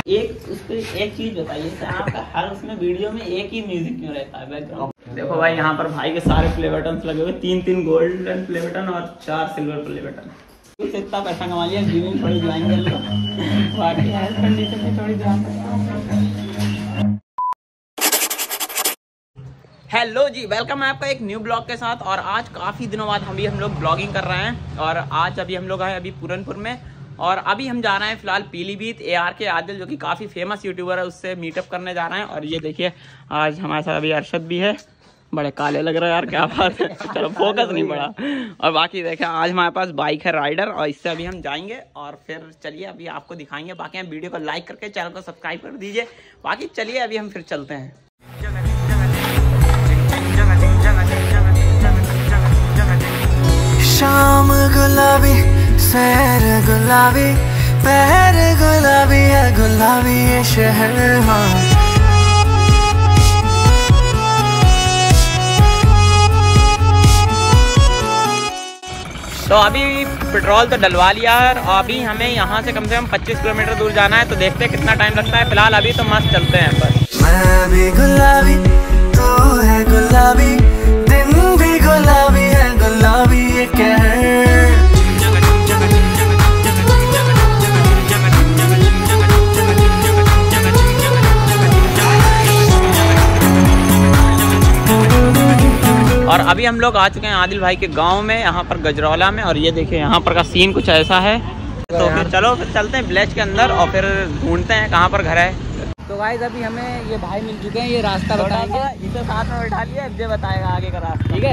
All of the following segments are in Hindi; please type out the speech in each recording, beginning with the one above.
उसको एक चीज बताइए, आपका हर उसमें वीडियो में एक ही म्यूजिक क्यों रहता है बैकग्राउंड? देखो भाई यहाँ पर भाई के सारे प्ले बटन लगे हुए, 3 गोल्डन प्ले बटन और 4 सिल्वर प्ले बटन। कुछ इतना पैसा कमा लिया, गेमिंग थोड़ी ज्वाइन कर लो, बाकी हेल्थ कंडीशन में थोड़ी ध्यान रखना। हेलो जी, वेलकम है आपका एक न्यू ब्लॉग के साथ। और आज काफ़ी दिनों बाद हम लोग ब्लॉगिंग कर रहे हैं और आज हम लोग आए अभी पूरनपुर में और अभी हम जा रहे हैं फिलहाल पीलीभीत। AR के आदिल जो कि काफ़ी फेमस यूट्यूबर है, उससे मीटअप करने जा रहे हैं। और ये देखिए आज हमारे साथ अभी अरशद भी है, बड़े काले लग रहे हैं यार, क्या बात है। चलो फोकस नहीं पड़ा। और बाकी देखें आज हमारे पास बाइक है राइडर और इससे अभी हम जाएंगे और फिर चलिए अभी आपको दिखाएंगे। बाकी हम वीडियो को लाइक करके चैनल को सब्सक्राइब कर दीजिए। बाकी चलिए अभी हम फिर चलते हैं। शाम गुलाबी सैर गुलाबी पैर गुलाबी है गुलाबी ये शहर। हाँ तो अभी पेट्रोल तो डलवा लिया है और अभी हमें यहाँ से कम 25 किलोमीटर दूर जाना है। तो देखते हैं कितना टाइम लगता है। फिलहाल अभी तो मस्त चलते हैं बस। मैं भी गुलाबी तू है गुलाबी दिन भी गुलाबी है गुलाबी ये कहर। और अभी हम लोग आ चुके हैं आदिल भाई के गांव में, यहाँ पर गजरौला में। और ये देखिए यहाँ पर का सीन कुछ ऐसा है। तो फिर चलो फिर चलते हैं विलेज के अंदर और फिर ढूंढते हैं कहाँ पर घर है। तो गाइस अभी हमें ये भाई मिल चुके हैं, ये रास्ता बताएंगे। इसे साथ में बैठा लिया, ये बताएगा आगे का रास्ता, ठीक है।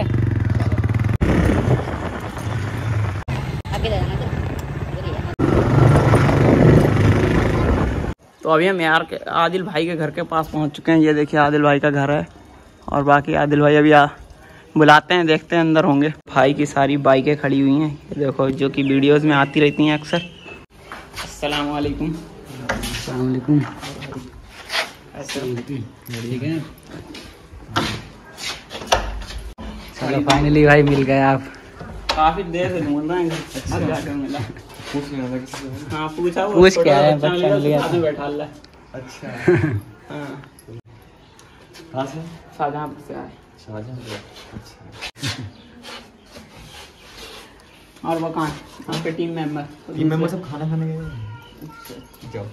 तो अभी हम यार आदिल भाई के घर के पास पहुंच चुके हैं। ये देखिए आदिल भाई का घर है और बाकी आदिल भाई अभी बुलाते हैं, देखते हैं अंदर होंगे। भाई की सारी बाइकें खड़ी हुई हैं, ये देखो, जो कि वीडियोस में आती रहती हैं अक्सर। अस्सलाम वालेकुम। अस्सलाम वालेकुम। ठीक है, चलो फाइनली भाई मिल गए आप। काफी देर से ढूंढ रहे हैं, जाकर मिला। हाँ पूछा, पूछ क्या है, बच्चा मिल गया था। बैठा ला। अच्छा हाँ, शाहजहांपुर से आए। और वो कहाँ आपके टीम मेंबर सब खाना खाने गए जाओ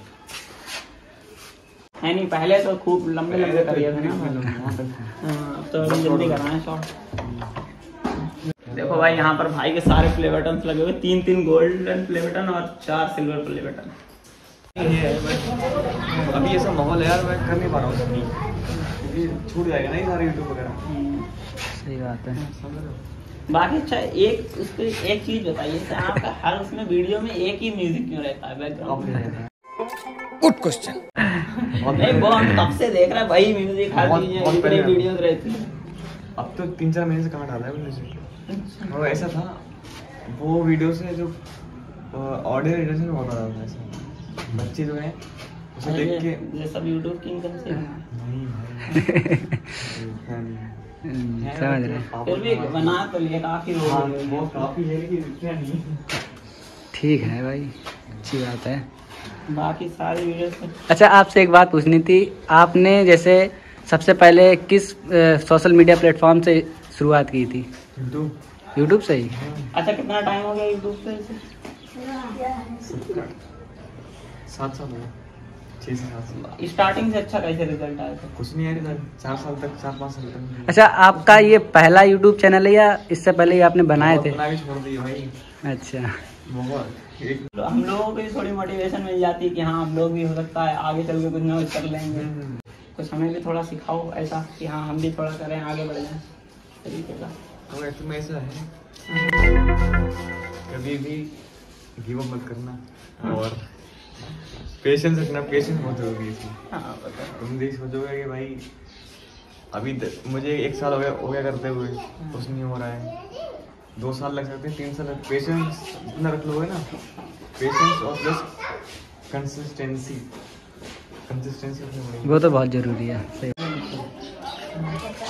है नहीं। पहले तो खूब लंबे करिए थे ना। हाँ तो जल्दी कराएं शॉट। देखो भाई यहाँ पर भाई के सारे प्ले बटन लगे हुए, 3 गोल्डन प्ले बटन और 4 सिल्वर प्ले बटन। अभी ऐसा माहौल है यार, मैं कर नहीं पा रहा हूँ, छूट जाएगा ना ये सारे यूट्यूब वगैरह। सही बात है। बाकी अच्छा उसको एक चीज बताइए, आपका हर उसमें वीडियो में एक ही म्यूजिक क्यों रहता है बैकग्राउंड? Good question. नहीं वो हम तब से देख रहे हैं भाई, म्यूजिक हर वीडियोस रहती है। अब तो 3-4 महीने से कहाँ डाला है म्यूजिक। और ऐसा था वो वीडियो से जो ऑडियो रिडक्शन होता था, ऐसा बच्चे जो है उसे देख के ये सब यूट्यूब किंग से समझ रहे। फिर भी बना तो लिए काफी वो काफी है लेकिन नहीं। ठीक है भाई, अच्छी बात है। बाकी सारी वीडियो। अच्छा आपसे एक बात पूछनी थी, आपने जैसे सबसे पहले किस सोशल मीडिया प्लेटफॉर्म से शुरुआत की थी? यूट्यूब से ही। अच्छा कितना टाइम हो गया यूट्यूब पे? 7 साल हो गए, 6 से 7 साल। स्टार्टिंग से अच्छा कैसे रिजल्ट आया था? कुछ नहीं आया, 4 साल तक, 4-5 साल तक। अच्छा आपका ये पहला यूट्यूब चैनल है या इससे पहले ही आपने बनाए थे? भी छोड़ दिया भाई। अच्छा हम लोगों को भी थोड़ी मोटिवेशन मिल जाती है कि हाँ हम लोग भी हो सकता है आगे चल के कुछ ना कुछ कर लेंगे। कुछ हमें भी थोड़ा सिखाओ ऐसा कि हाँ हम भी थोड़ा करें, आगे बढ़ जाएं तरीके का। तो ऐसे ऐसा है, कभी भी गिव अप मत करना और पेशेंस रखना। पेशेंस बहुत जरूरी है इसमें। हाँ पता। तुम देख सोचोगे कि भाई अभी मुझे 1 साल हो गया करते हुए, कुछ नहीं हो रहा है, 2 साल लग सकते हैं, 3 साल। पेशेंस इतना रख लोगे ना, पेशेंस और प्लस कंसिस्टेंसी रखनी पड़ेगी। वो तो बहुत जरूरी है। सही।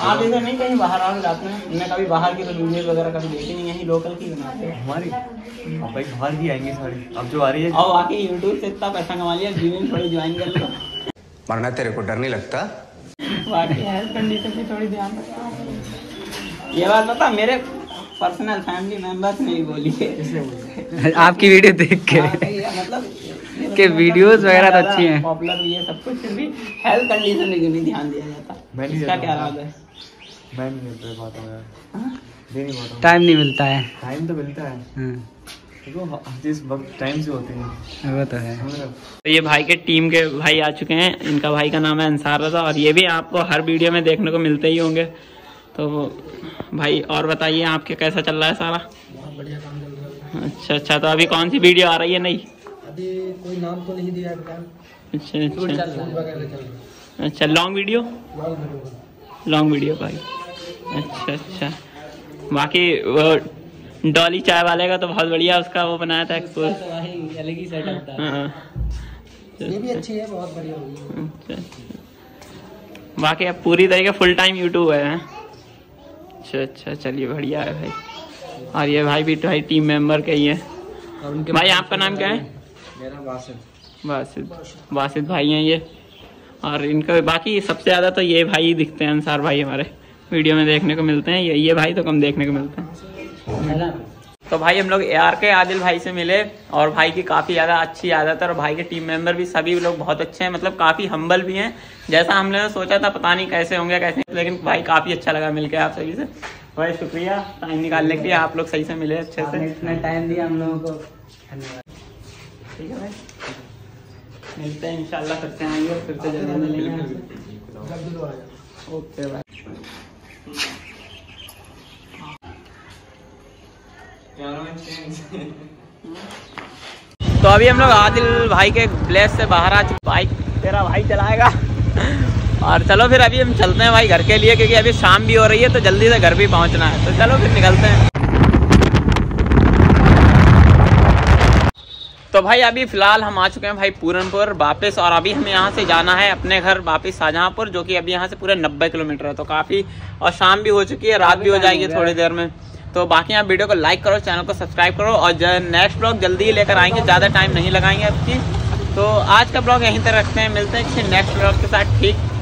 आप इधर नहीं कहीं बाहर आओ रात में? मैं कभी बाहर की तो वीडियो वगैरह कभी देखी नहीं, यहीं लोकल की बनाते हैं हमारी। अब भाई बाहर की आएंगी सारी, अब जो आ रही है। और वाकई यूट्यूब से इतना पैसा कमा लिया, जिम थोड़ी ज्वाइन कर लो। मरना तेरे को डर नहीं लगता? वाकई हेल्थ कंडीशन की थोड़ी ध्यान रखना। ये बात बता, मेरे पर्सनल फैमिली मेंबर्स ने भी बोली है आपकी वीडियो देख के मतलब के वीडियोस वगैरह तो अच्छी हैं, पॉपुलर भी है सब कुछ, फिर भी हेल्थ कंडीशन पे क्यों नहीं ध्यान दिया जाता? मैं नहीं इसका देता क्या हूँ। राज है? मैं नहीं देता बात हो यार, दे नहीं पाता हूँ। टाइम नहीं मिलता है। टाइम तो मिलता है, देखो जिस वक्त टाइम से होती है वो तो है। समझ रहे हो? तो ये भाई के टीम के भाई आ चुके हैं, इनका भाई का नाम है अंसार रजा, और ये भी आपको हर वीडियो में देखने को मिलते ही होंगे। तो भाई और बताइए आपके कैसा चल रहा है सारा? बढ़िया काम चल रहा है। अच्छा अच्छा, तो अभी कौन सी वीडियो आ रही है? नहीं अभी कोई नाम तो नहीं दिया है फिलहाल। अच्छा अच्छा वगैरह चल रहा है। अच्छा, लॉन्ग वीडियो लॉन्ग वीडियो भाई। अच्छा अच्छा, बाकी वो डॉली चाय वाले का तो बहुत बढ़िया उसका वो बनाया था एक्सपोज। अलग ही सेटअप था। हाँ ये भी अच्छी है, बहुत बढ़िया होगी। अच्छा, बाकी अब पूरी तरीके फुल टाइम यूट्यूब है। अच्छा अच्छा, चलिए बढ़िया है भाई। और ये भाई भी भाई टीम मेंबर के ही है। भाई आपका नाम क्या है? मेरा वासिद। वासिद भाई हैं ये, और इनका बाकी सबसे ज़्यादा तो ये भाई ही दिखते हैं, अंसार भाई हमारे वीडियो में देखने को मिलते हैं, ये भाई तो कम देखने को मिलते हैं। तो भाई हम लोग AR के आदिल भाई से मिले, और भाई की काफ़ी ज़्यादा अच्छी आदत है, और भाई के टीम मेंबर भी सभी लोग बहुत अच्छे हैं, मतलब काफ़ी हम्बल भी हैं, जैसा हमने सोचा था। पता नहीं कैसे होंगे कैसे, लेकिन भाई काफ़ी अच्छा लगा मिलकर आप सभी से। भाई शुक्रिया टाइम निकालने के लिए, आप लोग सही से मिले अच्छे से, इतना टाइम दिया हम लोगों को, धन्यवाद। ठीक है भाई, मिलते हैं इंशाल्लाह, फिर से आएंगे, फिर से जल्दी मिलेंगे। जल्दी लो आ जाओ। ओके भाई। तो अभी हम लोग आदिल भाई के ब्लेस से बाहर आ चुके, बाइक तेरा भाई चलाएगा और चलो फिर अभी हम चलते हैं भाई घर के लिए, क्योंकि अभी शाम भी हो रही है तो जल्दी से घर भी पहुंचना है। तो चलो फिर निकलते हैं। तो भाई अभी फिलहाल हम आ चुके हैं भाई पूरनपुर वापस, और अभी हमें यहाँ से जाना है अपने घर वापस शाहजहाँपुर, जो कि अभी यहाँ से पूरे 90 किलोमीटर है। तो काफ़ी, और शाम भी हो चुकी है, रात भी हो जाएगी थोड़ी देर में। तो बाकी आप वीडियो को लाइक करो, चैनल को सब्सक्राइब करो, और नेक्स्ट ब्लॉग जल्दी ही लेकर आएंगे, ज़्यादा टाइम नहीं लगाएंगे आपकी। तो आज का ब्लॉग यहीं तक रखते हैं, मिलते हैं किसी नेक्स्ट ब्लॉग के साथ। ठीक।